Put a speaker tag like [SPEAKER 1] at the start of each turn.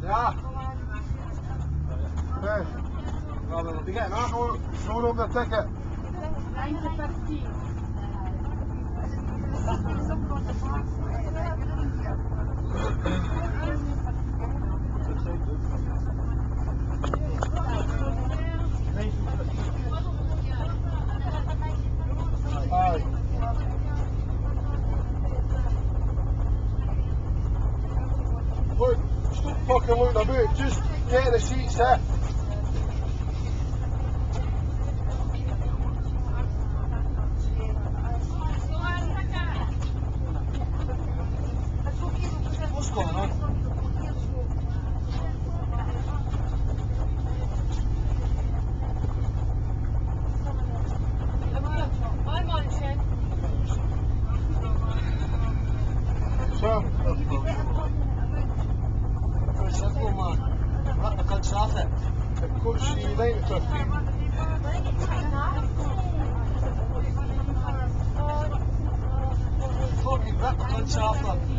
[SPEAKER 1] Ja. Nee. Nou, die gaan nou gewoon op dat tikken. Look, stop fucking looking about, just get the seats there. What's going on? Sam.
[SPEAKER 2] Simple man. What the cunt's off it?
[SPEAKER 1] The coach United took me.
[SPEAKER 2] Fucking rip the cunt's off it.